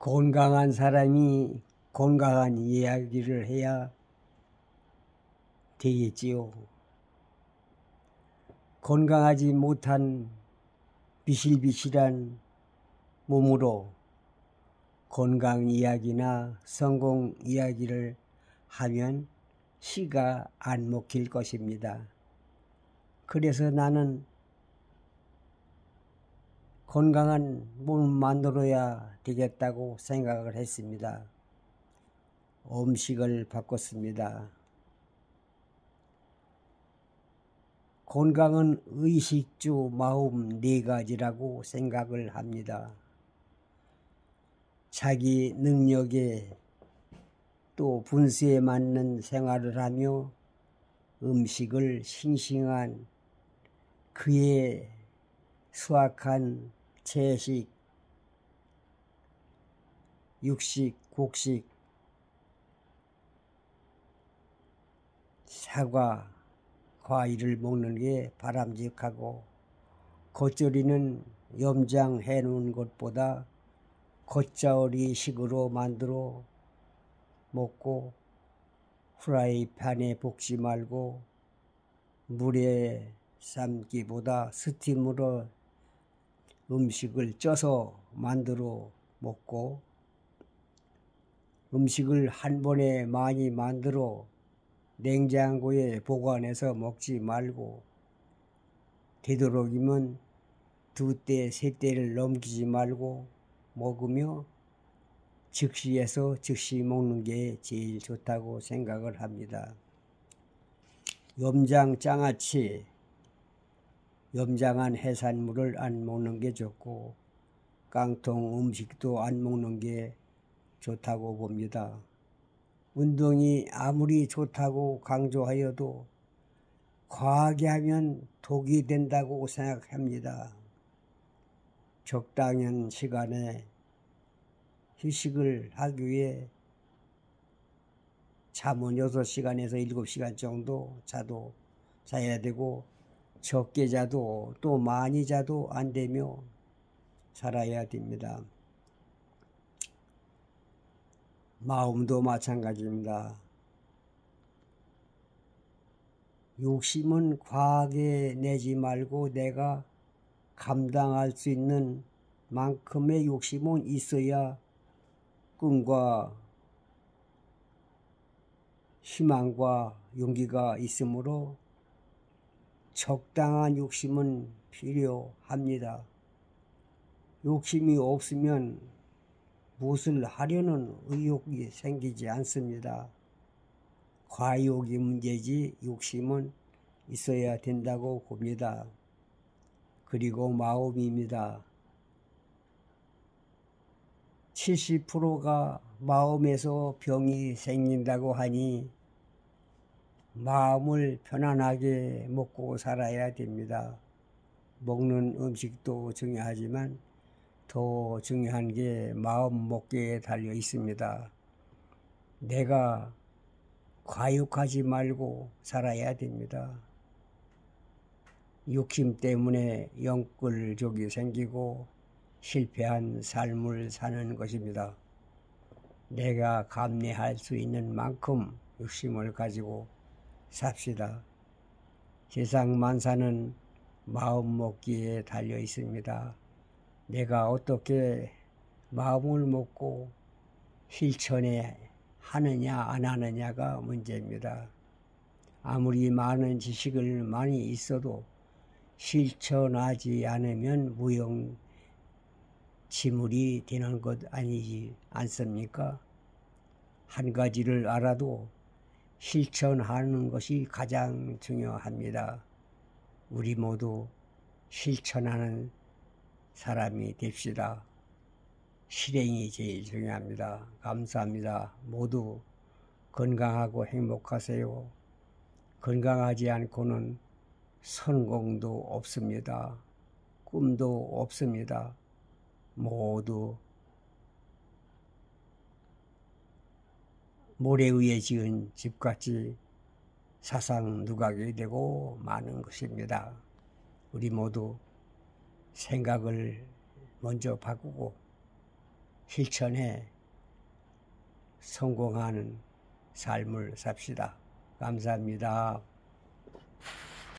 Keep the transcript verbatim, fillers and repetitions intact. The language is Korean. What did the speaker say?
건강한 사람이 건강한 이야기를 해야 되겠지요. 건강하지 못한 비실비실한 몸으로 건강 이야기나 성공 이야기를 하면 씨가 안 먹힐 것입니다. 그래서 나는 건강한 몸을 만들어야 되겠다고 생각을 했습니다. 음식을 바꿨습니다. 건강은 의식주, 마음 네 가지라고 생각을 합니다. 자기 능력에 또 분수에 맞는 생활을 하며 음식을 싱싱한 그의 수확한 채식, 육식, 곡식, 사과, 과일을 먹는 게 바람직하고 겉절이는 염장해 놓은 것보다 겉절이 식으로 만들어 먹고 프라이팬에 볶지 말고 물에 삶기보다 스팀으로 음식을 쪄서 만들어 먹고 음식을 한 번에 많이 만들어 냉장고에 보관해서 먹지 말고 되도록이면 두 때, 세 때를 넘기지 말고 먹으며 즉시해서 즉시 먹는 게 제일 좋다고 생각을 합니다. 염장 장아찌, 염장한 해산물을 안 먹는 게 좋고 깡통 음식도 안 먹는 게 좋다고 봅니다. 운동이 아무리 좋다고 강조하여도 과하게 하면 독이 된다고 생각합니다. 적당한 시간에 휴식을 하기 위해 잠은 여섯 시간에서 일곱 시간 정도 자도 자야 되고 적게 자도 또 많이 자도 안 되며 살아야 됩니다. 마음도 마찬가지입니다. 욕심은 과하게 내지 말고 내가 감당할 수 있는 만큼의 욕심은 있어야 꿈과 희망과 용기가 있으므로 적당한 욕심은 필요합니다. 욕심이 없으면 무엇을 하려는 의욕이 생기지 않습니다. 과욕이 문제지 욕심은 있어야 된다고 봅니다. 그리고 마음입니다. 칠십 퍼센트가 마음에서 병이 생긴다고 하니 마음을 편안하게 먹고 살아야 됩니다. 먹는 음식도 중요하지만 더 중요한 게 마음 먹기에 달려 있습니다. 내가 과욕하지 말고 살아야 됩니다. 욕심 때문에 영끌족이 생기고 실패한 삶을 사는 것입니다. 내가 감내할 수 있는 만큼 욕심을 가지고 삽시다. 세상 만사는 마음 먹기에 달려 있습니다. 내가 어떻게 마음을 먹고 실천해 하느냐 안 하느냐가 문제입니다. 아무리 많은 지식을 많이 있어도 실천하지 않으면 무용지물이 되는 것 아니지 않습니까? 한 가지를 알아도 실천하는 것이 가장 중요합니다. 우리 모두 실천하는 사람이 됩시다. 실행이 제일 중요합니다. 감사합니다. 모두 건강하고 행복하세요. 건강하지 않고는 성공도 없습니다. 꿈도 없습니다. 모두 모래 위에 지은 집같이 사상 누각이 되고 마는 것입니다. 우리 모두 생각을 먼저 바꾸고 실천해 성공하는 삶을 삽시다. 감사합니다.